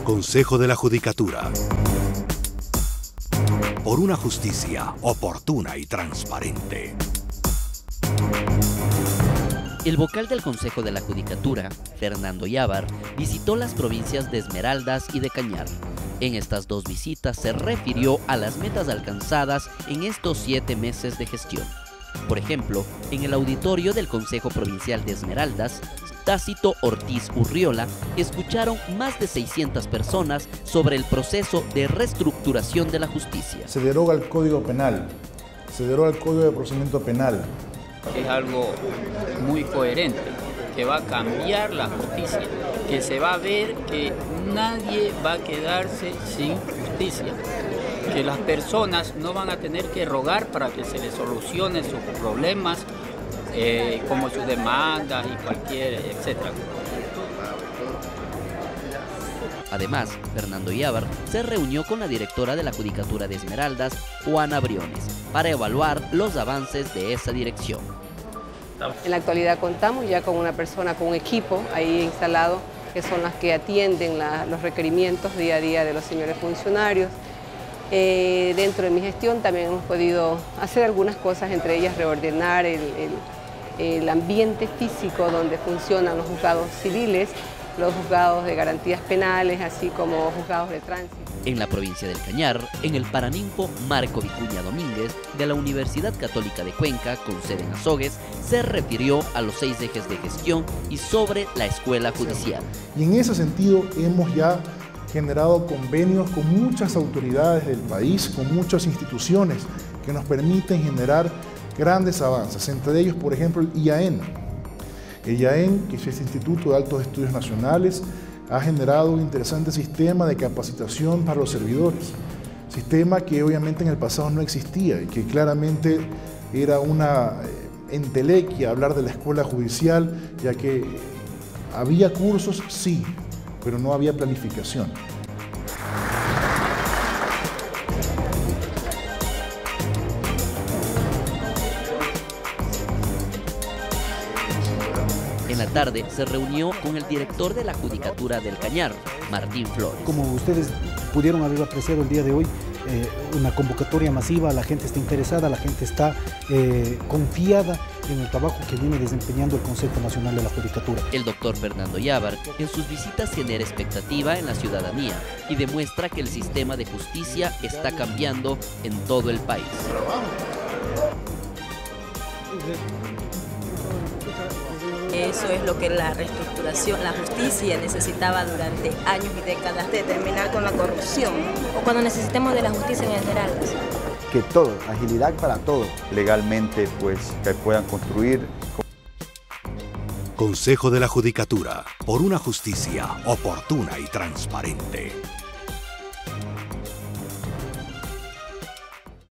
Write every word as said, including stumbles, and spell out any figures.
Consejo de la Judicatura. Por una justicia oportuna y transparente. El vocal del Consejo de la Judicatura, Fernando Yávar, visitó las provincias de Esmeraldas y de Cañar. En estas dos visitas se refirió a las metas alcanzadas en estos siete meses de gestión. Por ejemplo, en el auditorio del Consejo Provincial de Esmeraldas, Tácito Ortiz Urriola, escucharon más de seiscientas personas sobre el proceso de reestructuración de la justicia. Se deroga el Código Penal, se deroga el Código de Procedimiento Penal. Es algo muy coherente, que va a cambiar la justicia, que se va a ver que nadie va a quedarse sin justicia, que las personas no van a tener que rogar para que se les solucione sus problemas, eh, como sus demandas y cualquier, etcétera. Además, Fernando Yávar se reunió con la directora de la Judicatura de Esmeraldas, Juana Briones, para evaluar los avances de esa dirección. En la actualidad contamos ya con una persona, con un equipo ahí instalado, que son las que atienden la, los requerimientos día a día de los señores funcionarios. Eh, dentro de mi gestión también hemos podido hacer algunas cosas, entre ellas reordenar el, el, el ambiente físico donde funcionan los juzgados civiles, los juzgados de garantías penales, así como juzgados de tránsito. En la provincia del Cañar, en el Paraninfo Marco Vicuña Domínguez de la Universidad Católica de Cuenca, con sede en Azogues, se refirió a los seis ejes de gestión y sobre la escuela judicial. Y en ese sentido hemos ya generado convenios con muchas autoridades del país, con muchas instituciones que nos permiten generar grandes avances, entre ellos, por ejemplo, el I A E N. El I A E N, que es este Instituto de Altos Estudios Nacionales, ha generado un interesante sistema de capacitación para los servidores, sistema que obviamente en el pasado no existía y que claramente era una entelequia hablar de la escuela judicial, ya que había cursos, sí, pero no había planificación. En la tarde se reunió con el director de la Judicatura del Cañar, Martín Flores. Como ustedes pudieron haber apreciado el día de hoy, eh, una convocatoria masiva, la gente está interesada, la gente está eh, confiada en el trabajo que viene desempeñando el Consejo Nacional de la Judicatura. El doctor Fernando Yávar en sus visitas genera expectativa en la ciudadanía y demuestra que el sistema de justicia está cambiando en todo el país. Eso es lo que la reestructuración, la justicia necesitaba durante años y décadas, de terminar con la corrupción. O cuando necesitemos de la justicia en Esmeraldas. Que todo, agilidad para todo. Legalmente, pues, que puedan construir. Consejo de la Judicatura. Por una justicia oportuna y transparente.